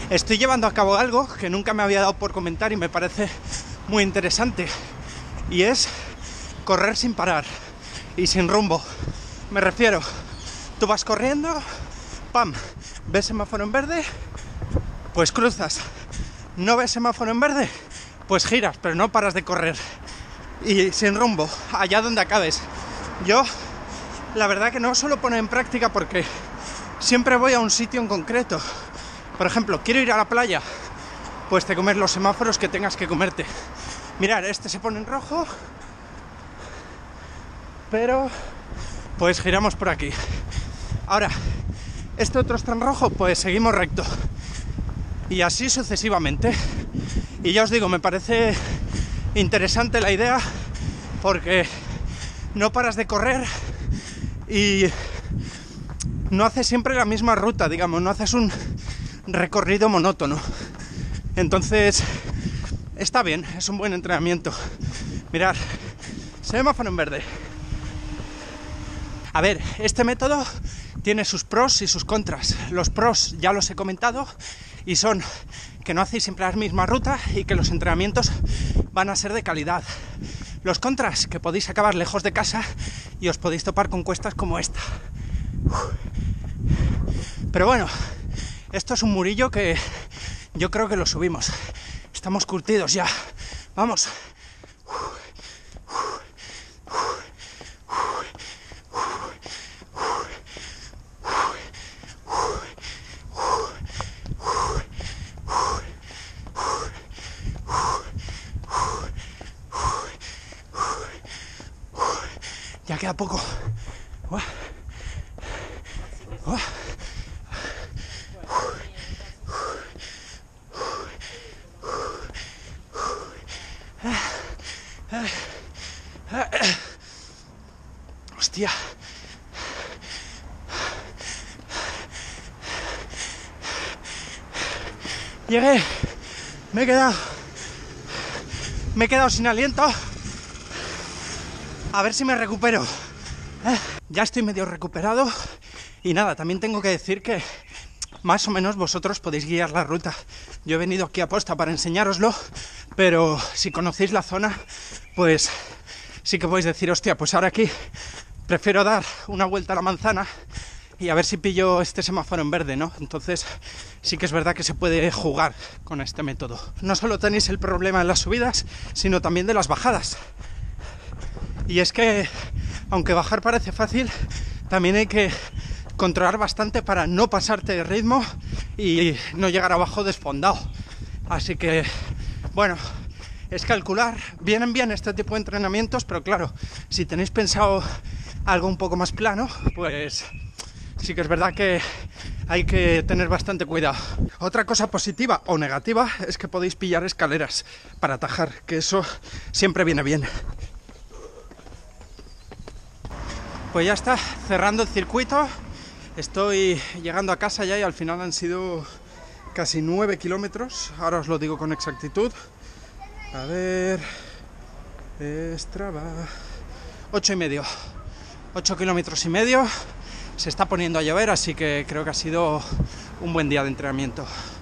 Estoy llevando a cabo algo que nunca me había dado por comentar y me parece muy interesante, y es correr sin parar y sin rumbo. Me refiero, tú vas corriendo, ¡pam!, ves semáforo en verde, pues cruzas. No ves semáforo en verde, pues giras, pero no paras de correr. Y sin rumbo, allá donde acabes. Yo, la verdad que no suelo poner en práctica porque siempre voy a un sitio en concreto. Por ejemplo, quiero ir a la playa, pues te comes los semáforos que tengas que comerte. Mirad, este se pone en rojo, pero pues giramos por aquí. Ahora, este otro está en rojo, pues seguimos recto. Y así sucesivamente. Y ya os digo, me parece interesante la idea porque no paras de correr y no haces siempre la misma ruta, digamos, no haces un recorrido monótono. Entonces está bien, es un buen entrenamiento. Mirad, semáforo en verde. A ver, este método tiene sus pros y sus contras. Los pros ya los he comentado y son que no hacéis siempre la misma ruta y que los entrenamientos van a ser de calidad. Los contras, que podéis acabar lejos de casa y os podéis topar con cuestas como esta. Pero bueno, esto es un murillo que yo creo que lo subimos. Estamos curtidos ya. Vamos. Ya queda poco. Hostia. Llegué. Me he quedado sin aliento. A ver si me recupero. Ya estoy medio recuperado. Y nada, también tengo que decir que más o menos vosotros podéis guiar la ruta. Yo he venido aquí a posta para enseñároslo, pero si conocéis la zona, pues sí que podéis decir, hostia, pues ahora aquí prefiero dar una vuelta a la manzana y a ver si pillo este semáforo en verde, ¿no? Entonces sí que es verdad que se puede jugar con este método. No solo tenéis el problema de las subidas, sino también de las bajadas. Y es que, aunque bajar parece fácil, también hay que controlar bastante para no pasarte de ritmo y no llegar abajo desfondado. Así que, bueno, es calcular. Vienen bien este tipo de entrenamientos, pero claro, si tenéis pensado algo un poco más plano, pues sí que es verdad que hay que tener bastante cuidado. Otra cosa positiva o negativa es que podéis pillar escaleras para atajar, que eso siempre viene bien. Pues ya está, cerrando el circuito. Estoy llegando a casa ya y al final han sido casi 9 kilómetros. Ahora os lo digo con exactitud. A ver... Strava... 8,5. 8 kilómetros y medio. Se está poniendo a llover, así que creo que ha sido un buen día de entrenamiento.